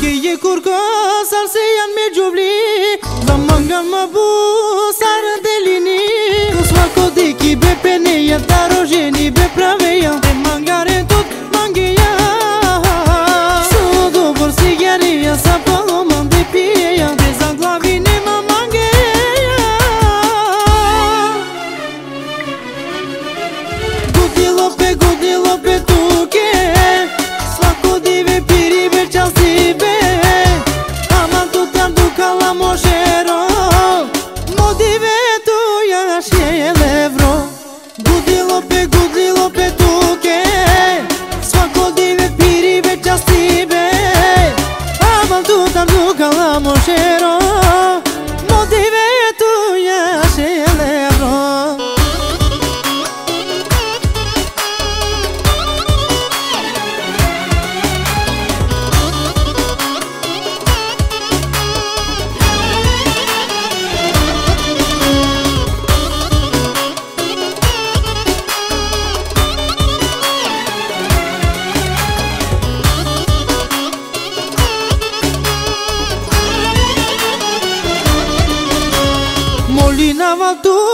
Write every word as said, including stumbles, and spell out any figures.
je kurko sar se janë me gjuvli Dhe manga më bu sarë dhe lini Kusma kodi ki be peneja Ta rojeni be praveja Dhe mangare tot mangeja Sodo por sigareja Sa paloma dhe pijeja Dhe zanglavin e ma mangeja Gudi lope, gudi lope tuke Svako dive pirive častibe Aman tu tam duka la mošero Modive tu jaš je levro Gudi lope, gudi lope tuke Svako dive pirive častibe Aman tu tam duka la mošero Modive tu jaš je levro Molina va tu